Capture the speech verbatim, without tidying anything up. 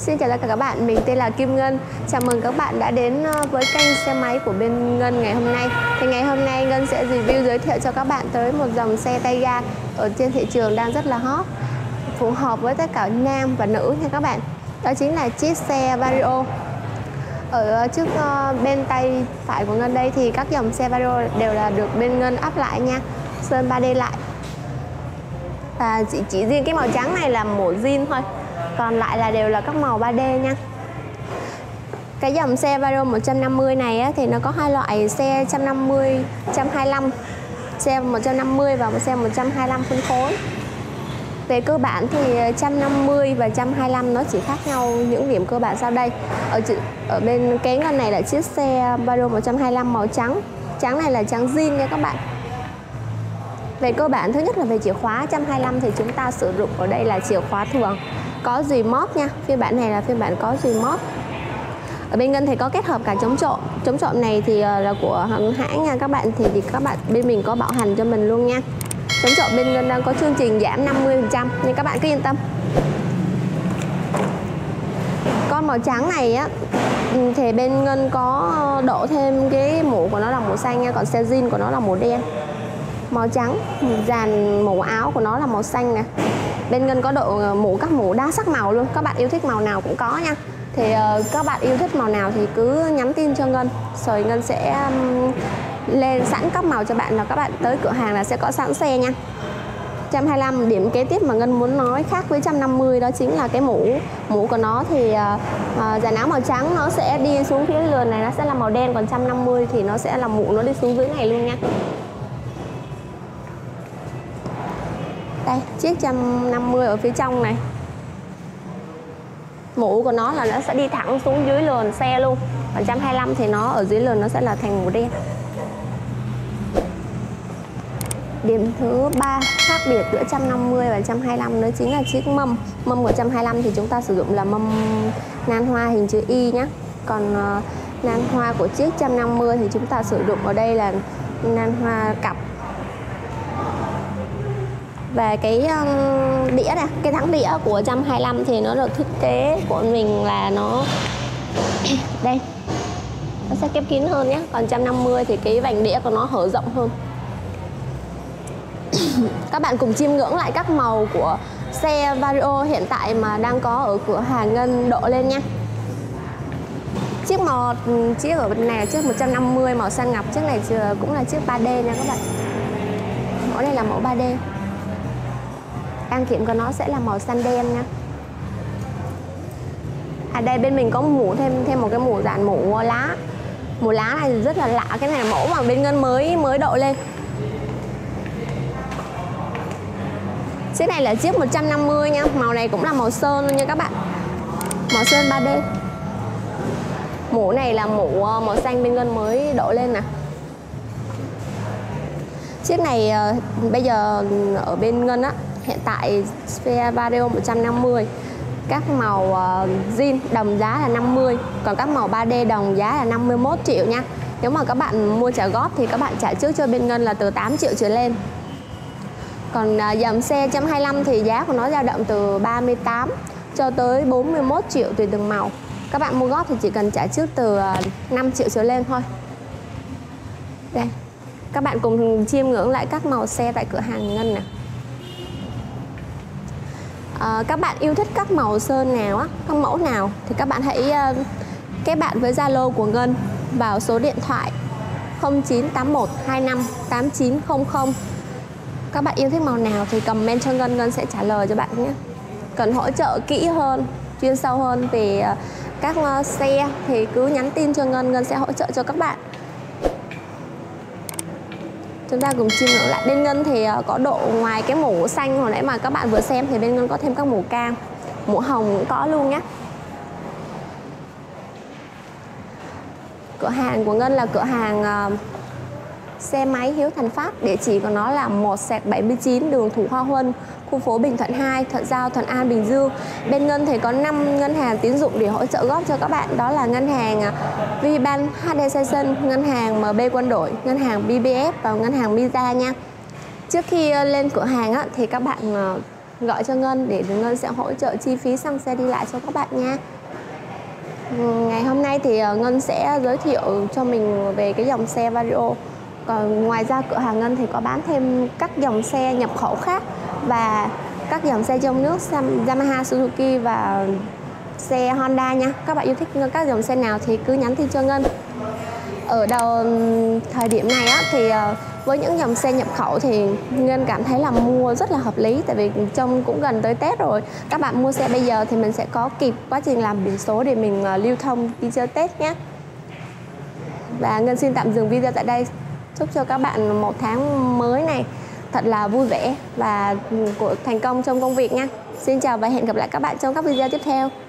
Xin chào tất cả các bạn, mình tên là Kim Ngân. Chào mừng các bạn đã đến với kênh xe máy của bên Ngân ngày hôm nay. Thì ngày hôm nay Ngân sẽ review giới thiệu cho các bạn tới một dòng xe tay ga ở trên thị trường đang rất là hot, phù hợp với tất cả nam và nữ nha các bạn. Đó chính là chiếc xe Vario. Ở trước bên tay phải của Ngân đây thì các dòng xe Vario đều là được bên Ngân áp lại nha, sơn ba D lại. Và chỉ, chỉ riêng cái màu trắng này là màu zin thôi, còn lại là đều là các màu ba D nha. Cái dòng xe Vario một trăm năm mươi này á, thì nó có hai loại xe một trăm năm mươi, một trăm hai mươi lăm, xe một trăm năm mươi và một xe một trăm hai mươi lăm phân khối. Về cơ bản thì một trăm năm mươi và một trăm hai mươi lăm nó chỉ khác nhau những điểm cơ bản sau đây. Ở ở bên cái ngân này là chiếc xe Vario một trăm hai mươi lăm màu trắng. Trắng này là trắng zin nha các bạn. Về cơ bản thứ nhất là về chìa khóa một trăm hai mươi lăm thì chúng ta sử dụng ở đây là chìa khóa thường, có remote nha. Phiên bản này là phiên bản có remote. Ở bên Ngân thì có kết hợp cả chống trộm. Chống trộm này thì là của hãng nha các bạn, thì, thì các bạn bên mình có bảo hành cho mình luôn nha. Chống trộm bên Ngân đang có chương trình giảm năm mươi phần trăm nên các bạn cứ yên tâm. Con màu trắng này á thì bên Ngân có độ thêm cái mũ của nó là màu xanh nha, còn xe zin của nó là màu đen. Màu trắng, dàn mũ áo của nó là màu xanh nè. Bên Ngân có độ mũ các mũ đa sắc màu luôn, các bạn yêu thích màu nào cũng có nha. Thì uh, các bạn yêu thích màu nào thì cứ nhắn tin cho Ngân, rồi Ngân sẽ um, lên sẵn các màu cho bạn, là các bạn tới cửa hàng là sẽ có sẵn xe nha. một trăm hai mươi lăm điểm kế tiếp mà Ngân muốn nói khác với một trăm năm mươi đó chính là cái mũ. Mũ của nó thì uh, uh, dàn áo màu trắng nó sẽ đi xuống phía lườn này nó sẽ là màu đen, còn một trăm năm mươi thì nó sẽ là mũ nó đi xuống dưới này luôn nha. Đây, chiếc một trăm năm mươi ở phía trong này. Mũ của nó là nó sẽ đi thẳng xuống dưới lườn xe luôn. Còn một trăm hai mươi lăm thì nó ở dưới lườn nó sẽ là thành màu đen. Điểm thứ ba khác biệt giữa một trăm năm mươi và một trăm hai mươi lăm đó chính là chiếc mâm. Mâm của một trăm hai mươi lăm thì chúng ta sử dụng là mâm nan hoa hình chữ Y nhé. Còn uh, nan hoa của chiếc một trăm năm mươi thì chúng ta sử dụng ở đây là nan hoa cặp. Và cái um, đĩa này, cái thắng đĩa của một trăm hai mươi lăm thì nó được thiết kế của mình là nó đây, nó sẽ khép kín hơn nhé. Còn một trăm năm mươi thì cái vành đĩa của nó hở rộng hơn. Các bạn cùng chiêm ngưỡng lại các màu của xe Vario hiện tại mà đang có ở cửa hàng Ngân độ lên nha. Chiếc màu chiếc ở bên này là chiếc một trăm năm mươi màu xanh ngọc, chiếc này cũng là chiếc ba D nha các bạn. Mẫu này là mẫu ba D. Đăng kiểm của nó sẽ là màu xanh đen nha. À đây bên mình có mũ thêm thêm một cái mũ dàn mũ lá. Mũ lá này rất là lạ, cái này là mẫu mà bên Ngân mới mới độ lên. Chiếc này là chiếc một trăm năm mươi nha, màu này cũng là màu sơn luôn nha các bạn. Màu sơn ba D. Mũ này là mũ màu xanh bên Ngân mới độ lên nè. Chiếc này bây giờ ở bên Ngân á, hiện tại xe Vario một trăm năm mươi các màu uh, zin đồng giá là năm mươi, còn các màu ba D đồng giá là năm mươi mốt triệu nha. Nếu mà các bạn mua trả góp thì các bạn trả trước cho bên Ngân là từ tám triệu trở lên. Còn uh, dòng xe một trăm hai mươi lăm thì giá của nó dao động từ ba mươi tám cho tới bốn mươi mốt triệu tùy từng màu. Các bạn mua góp thì chỉ cần trả trước từ uh, năm triệu trở lên thôi. Đây, các bạn cùng chiêm ngưỡng lại các màu xe tại cửa hàng Ngân nè. À, các bạn yêu thích các màu sơn nào á, các mẫu nào thì các bạn hãy uh, kết bạn với Zalo của Ngân vào số điện thoại không chín tám một hai năm tám chín không không. Các bạn yêu thích màu nào thì comment cho Ngân, Ngân sẽ trả lời cho bạn nhé. Cần hỗ trợ kỹ hơn, chuyên sâu hơn về uh, các uh, xe thì cứ nhắn tin cho Ngân, Ngân sẽ hỗ trợ cho các bạn. Chúng ta cùng chiêm ngưỡng lại. Bên Ngân thì có độ ngoài cái mũ xanh hồi nãy mà các bạn vừa xem thì bên Ngân có thêm các mũ cam, mũ hồng cũng có luôn nhé. Cửa hàng của Ngân là cửa hàng uh, xe máy Hiếu Thành Phát. Địa chỉ của nó là một bảy mươi chín đường Thủ Hoa Huân, khu phố Bình Thuận hai, Thuận Giao, Thuận An, Bình Dương. Bên Ngân thì có năm ngân hàng tín dụng để hỗ trợ góp cho các bạn. Đó là ngân hàng VBank, hát đê Station, ngân hàng em bê Quân Đội, ngân hàng bê bê ép và ngân hàng Misa nha. Trước khi lên cửa hàng á, thì các bạn gọi cho Ngân để Ngân sẽ hỗ trợ chi phí xăng xe đi lại cho các bạn nha. Ngày hôm nay thì Ngân sẽ giới thiệu cho mình về cái dòng xe Vario. Còn ngoài ra cửa hàng Ngân thì có bán thêm các dòng xe nhập khẩu khác và các dòng xe trong nước Yamaha, Suzuki và xe Honda nha. Các bạn yêu thích các dòng xe nào thì cứ nhắn tin cho Ngân. Ở đầu thời điểm này á, thì với những dòng xe nhập khẩu thì Ngân cảm thấy là mua rất là hợp lý. Tại vì trông cũng gần tới Tết rồi. Các bạn mua xe bây giờ thì mình sẽ có kịp quá trình làm biển số để mình lưu thông đi chơi Tết nhé. Và Ngân xin tạm dừng video tại đây. Chúc cho các bạn một tháng mới này thật là vui vẻ và của thành công trong công việc nha. Xin chào và hẹn gặp lại các bạn trong các video tiếp theo.